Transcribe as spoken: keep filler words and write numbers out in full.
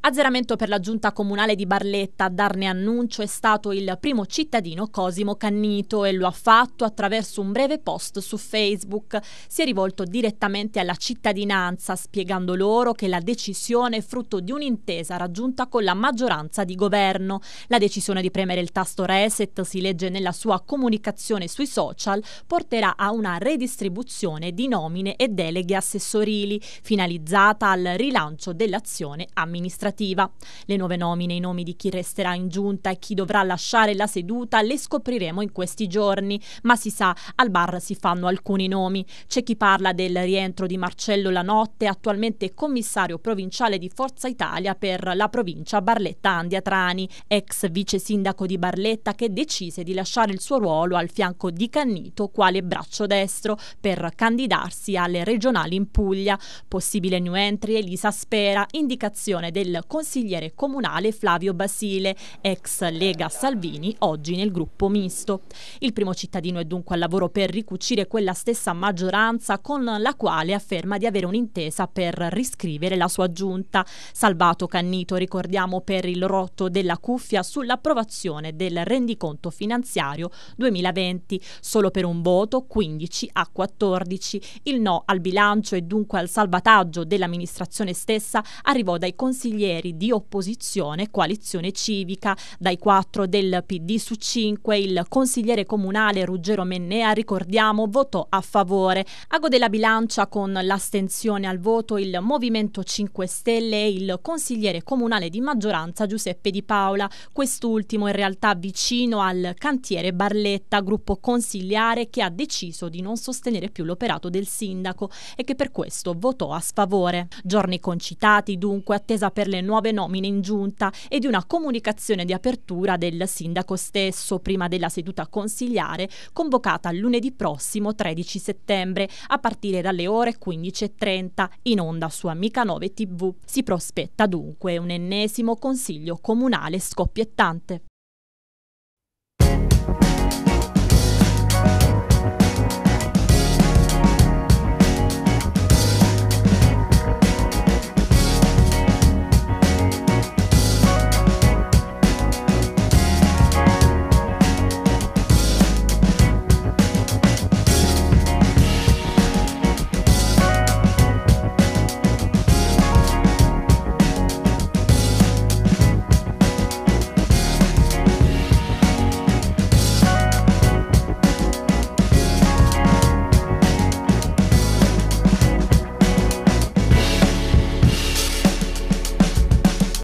Azzeramento per la giunta comunale di Barletta. A darne annuncio è stato il primo cittadino Cosimo Cannito e lo ha fatto attraverso un breve post su Facebook. Si è rivolto direttamente alla cittadinanza, spiegando loro che la decisione è frutto di un'intesa raggiunta con la maggioranza di governo. La decisione di premere il tasto reset, si legge nella sua comunicazione sui social, porterà a una redistribuzione di nomine e deleghe assessorili, finalizzata al rilancio dell'azione amministrativa. Le nuove nomine e i nomi di chi resterà in giunta e chi dovrà lasciare la seduta le scopriremo in questi giorni, ma si sa, al bar si fanno alcuni nomi. C'è chi parla del rientro di Marcello Lanotte, attualmente commissario provinciale di Forza Italia per la provincia Barletta-Andria-Trani, ex vice sindaco di Barletta, che decise di lasciare il suo ruolo al fianco di Cannito quale braccio destro per candidarsi alle regionali in Puglia. Possibile new entry Elisa Spera, indicazione del consigliere comunale Flavio Basile, ex Lega Salvini, oggi nel gruppo misto. Il primo cittadino è dunque al lavoro per ricucire quella stessa maggioranza con la quale afferma di avere un'intesa per riscrivere la sua giunta. Salvato Cannito, ricordiamo, per il rotto della cuffia sull'approvazione del rendiconto finanziario duemilaventi, solo per un voto, quindici a quattordici. Il no al bilancio e dunque al salvataggio dell'amministrazione stessa arrivò dai consiglieri di opposizione Coalizione Civica. Dai quattro del P D su cinque il consigliere comunale Ruggero Mennea, ricordiamo, votò a favore. A godere la bilancia con l'astensione al voto il Movimento cinque Stelle e il consigliere comunale di maggioranza Giuseppe Di Paola, quest'ultimo in realtà vicino al cantiere Barletta, gruppo consigliare che ha deciso di non sostenere più l'operato del sindaco e che per questo votò a sfavore. Giorni concitati dunque, attesa per le nuove nomine in giunta e di una comunicazione di apertura del sindaco stesso prima della seduta consigliare convocata lunedì prossimo tredici settembre a partire dalle ore quindici e trenta in onda su Amica nove tivù. Si prospetta dunque un ennesimo consiglio comunale scoppiettante.